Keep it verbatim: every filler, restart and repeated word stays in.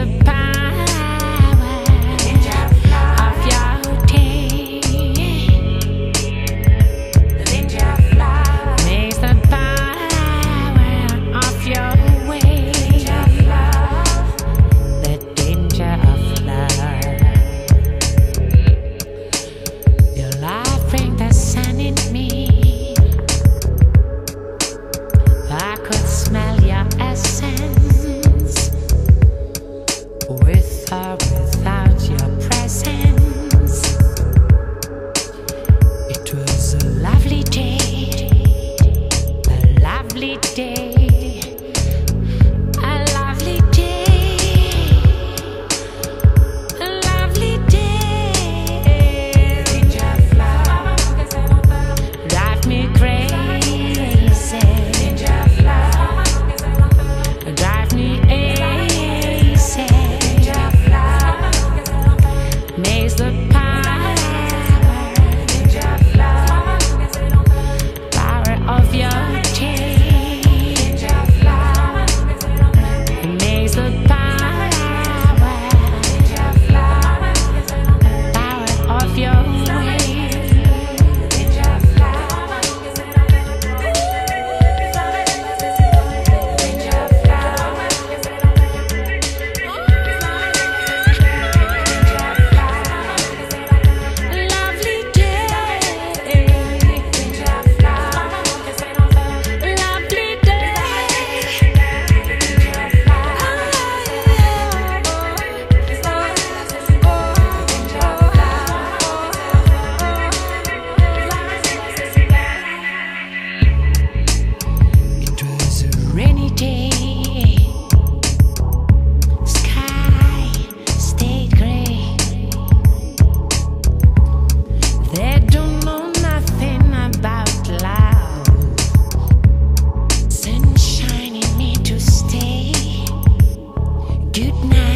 power of your taste. Makes the power of your way. The danger of love. Your love brings the sun in me. I could smell your essence, with or without your presence. It was a lovely day, a lovely day, a lovely day, a lovely day. Drive me crazy. Drive me easy. Makes the power, power of your change. Makes the power, power of your way. Rainy day, sky stayed gray. They don't know nothing about love. Sunshine in me to stay. Good night.